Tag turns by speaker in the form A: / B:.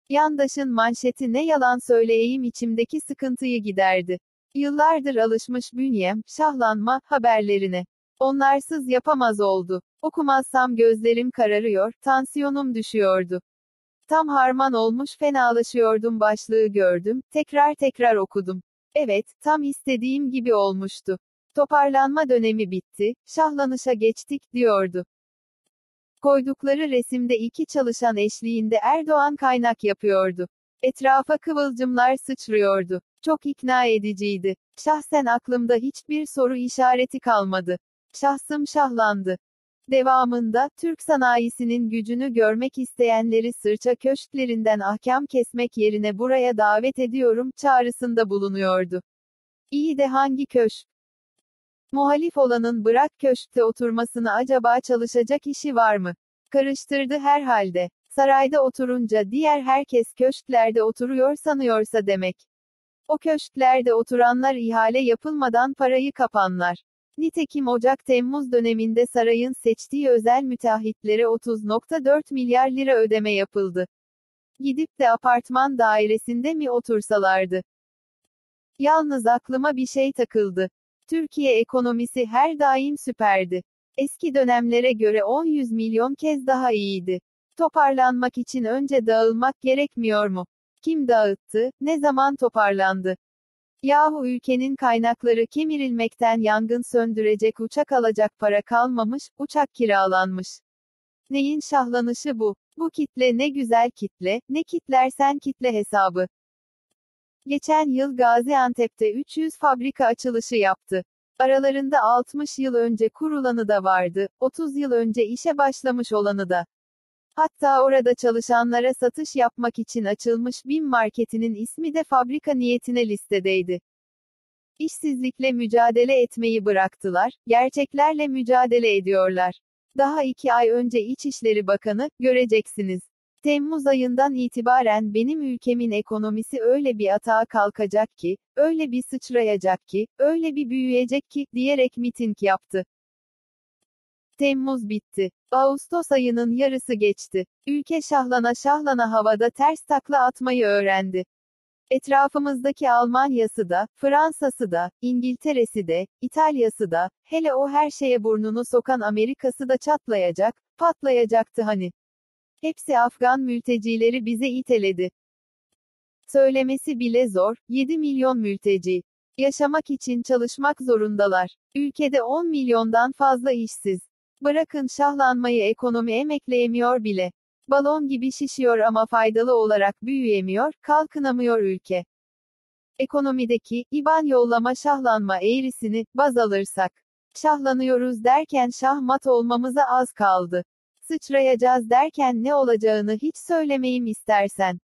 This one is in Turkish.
A: Yandaşın manşeti ne yalan söyleyeyim içimdeki sıkıntıyı giderdi. Yıllardır alışmış bünyem, şahlanma haberlerine. Onlarsız yapamaz oldu. Okumazsam gözlerim kararıyor, tansiyonum düşüyordu. Tam harman olmuş fenalaşıyordum başlığı gördüm, tekrar okudum. Evet, tam istediğim gibi olmuştu. Toparlanma dönemi bitti, şahlanışa geçtik, diyordu. Koydukları resimde iki çalışan eşliğinde Erdoğan kaynak yapıyordu. Etrafa kıvılcımlar sıçrıyordu. Çok ikna ediciydi. Şahsen aklımda hiçbir soru işareti kalmadı. Şahsım şahlandı. Devamında, Türk sanayisinin gücünü görmek isteyenleri sırça köşklerinden ahkam kesmek yerine buraya davet ediyorum çağrısında bulunuyordu. İyi de hangi köşk? Muhalif olanın bırak köşkte oturmasını acaba çalışacak işi var mı? Karıştırdı herhalde. Sarayda oturunca diğer herkes köşklerde oturuyor sanıyorsa demek. O köşklerde oturanlar ihale yapılmadan parayı kapanlar. Nitekim Ocak-Temmuz döneminde sarayın seçtiği özel müteahhitlere 30,4 milyar lira ödeme yapıldı. Gidip de apartman dairesinde mi otursalardı? Yalnız aklıma bir şey takıldı. Türkiye ekonomisi her daim süperdi. Eski dönemlere göre 10-100 milyon kez daha iyiydi. Toparlanmak için önce dağılmak gerekmiyor mu? Kim dağıttı, ne zaman toparlandı? Yahu ülkenin kaynakları kemirilmekten yangın söndürecek uçak alacak para kalmamış, uçak kiralanmış. Neyin şahlanışı bu? Bu kitle ne güzel kitle, ne kitlersen kitle hesabı. Geçen yıl Gaziantep'te 300 fabrika açılışı yaptı. Aralarında 60 yıl önce kurulanı da vardı, 30 yıl önce işe başlamış olanı da. Hatta orada çalışanlara satış yapmak için açılmış BİM marketinin ismi de fabrika niyetine listedeydi. İşsizlikle mücadele etmeyi bıraktılar, gerçeklerle mücadele ediyorlar. Daha 2 ay önce İçişleri Bakanı, göreceksiniz. Temmuz ayından itibaren benim ülkemin ekonomisi öyle bir atağa kalkacak ki, öyle bir sıçrayacak ki, öyle bir büyüyecek ki, diyerek miting yaptı. Temmuz bitti. Ağustos ayının yarısı geçti. Ülke şahlana şahlana havada ters takla atmayı öğrendi. Etrafımızdaki Almanya'sı da, Fransa'sı da, İngiltere'si de, İtalya'sı da, hele o her şeye burnunu sokan Amerika'sı da çatlayacak, patlayacaktı hani. Hepsi Afgan mültecileri bize iteledi. Söylemesi bile zor, 7 milyon mülteci. Yaşamak için çalışmak zorundalar. Ülkede 10 milyondan fazla işsiz. Bırakın şahlanmayı ekonomi emekleyemiyor bile. Balon gibi şişiyor ama faydalı olarak büyüyemiyor, kalkınamıyor ülke. Ekonomideki, IBAN yollama şahlanma eğrisini, baz alırsak. Şahlanıyoruz derken şahmat olmamıza az kaldı. Sıçrayacağız derken ne olacağını hiç söylemeyim istersen.